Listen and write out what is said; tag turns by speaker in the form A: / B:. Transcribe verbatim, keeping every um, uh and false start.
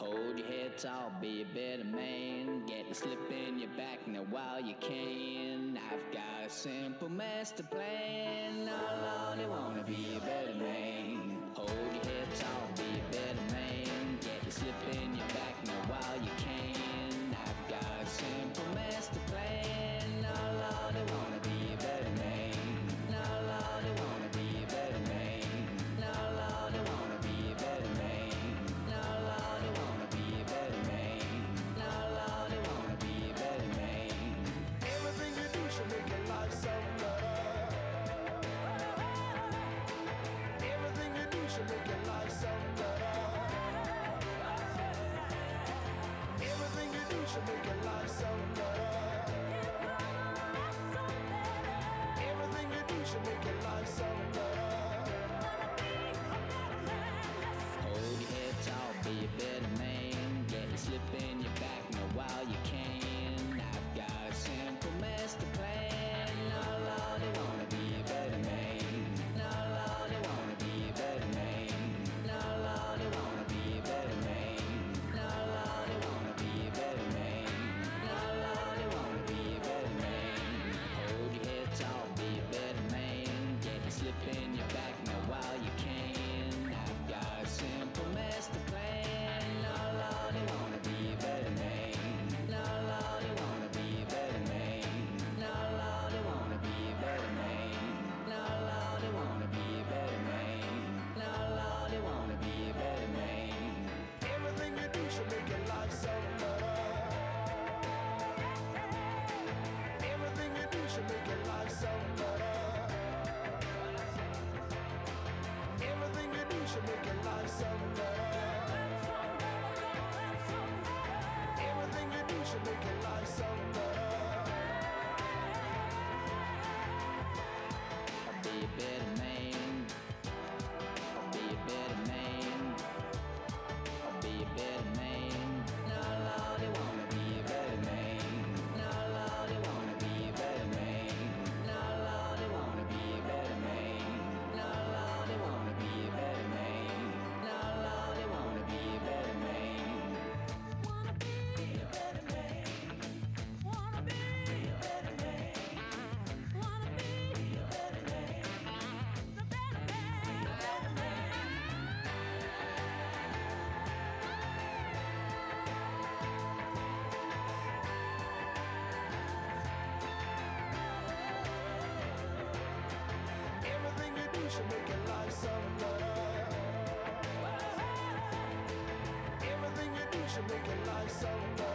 A: Hold your head tall, be a better man. Get the slip in your back now while you can. I've got a simple master plan. Oh Lord, I wanna be a better man. Hold your head tall, be a better man. Get the slip in your back now while you can. I've got a simple master plan. Oh Lord, I wanna be a better man. Oh Lord, I wanna be a better man. Oh Lord, I wanna be a better man. Oh Lord, I wanna be a better man. Oh Lord, I wanna be a better man.
B: Everything you do should make your life so better. Everything you do should make your life so better. Everything you do should make your life so better. Everything you do should make your life so better.
A: Hold your head tall, be a better man. Get the slip in your back now while you can. I've got a simple master plan. Oh Lord, I wanna be a better man. Oh Lord, I wanna be a better man. Oh Lord, I wanna be a better man. Oh Lord, I wanna be a better man. Oh Lord, I wanna be a better man. Hold your head tall, be a better man. Get the slip in your back now while you can. I've got a simple master plan. Oh Lord, I wanna be a better man. Oh Lord, I wanna be a better man. Oh Lord, I wanna be a better man. Oh Lord, I wanna be a better man. Oh Lord, I wanna be a better man.
B: Everything you do should make your life so better. Everything you do should make your life so better. Everything you do should make your life so better. Everything you do should make your life so better.
A: I'll be a better man. I'll be a better man. I'll be a better man. No Lord, I wanna be a better man. No Lord, I wanna be a better man. No Lord, I wanna be a better man. No Lord, I wanna be a better man. No Lord, I wanna be a better man.
C: Wanna be a better man. Wanna be a better man. Wanna be a better man. The better man. The better man.
B: Everything you do should make your life so better. Everything you do should make your life so better.